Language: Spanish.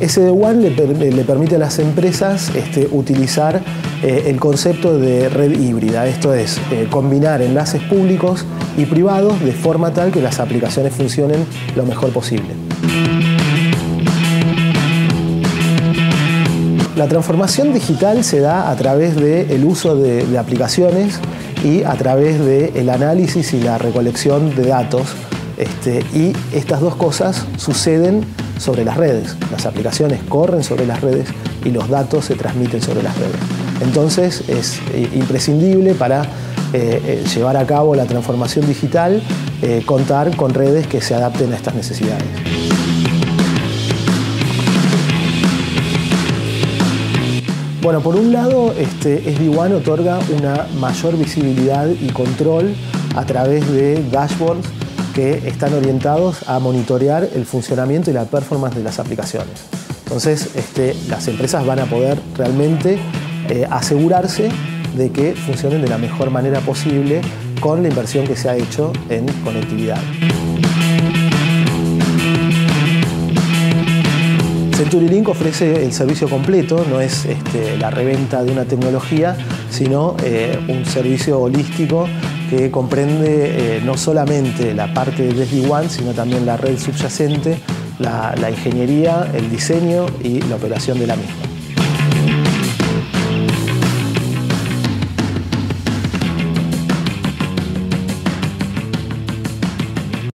SD-WAN le permite a las empresas utilizar el concepto de red híbrida, esto es, combinar enlaces públicos y privados de forma tal que las aplicaciones funcionen lo mejor posible. La transformación digital se da a través del uso de aplicaciones y a través del análisis y la recolección de datos. Y estas dos cosas suceden sobre las redes. Las aplicaciones corren sobre las redes y los datos se transmiten sobre las redes. Entonces es imprescindible para llevar a cabo la transformación digital contar con redes que se adapten a estas necesidades. Bueno, por un lado, SD-WAN otorga una mayor visibilidad y control a través de dashboards que están orientados a monitorear el funcionamiento y la performance de las aplicaciones. Entonces, las empresas van a poder realmente asegurarse de que funcionen de la mejor manera posible con la inversión que se ha hecho en conectividad. CenturyLink ofrece el servicio completo, no es la reventa de una tecnología, sino un servicio holístico que comprende no solamente la parte de SD-WAN, sino también la red subyacente, la ingeniería, el diseño y la operación de la misma.